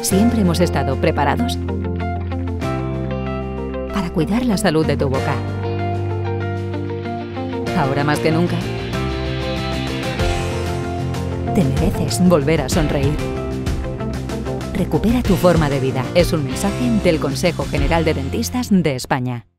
Siempre hemos estado preparados para cuidar la salud de tu boca. Ahora más que nunca, te mereces volver a sonreír. Recupera tu forma de vida. Es un mensaje del Consejo General de Dentistas de España.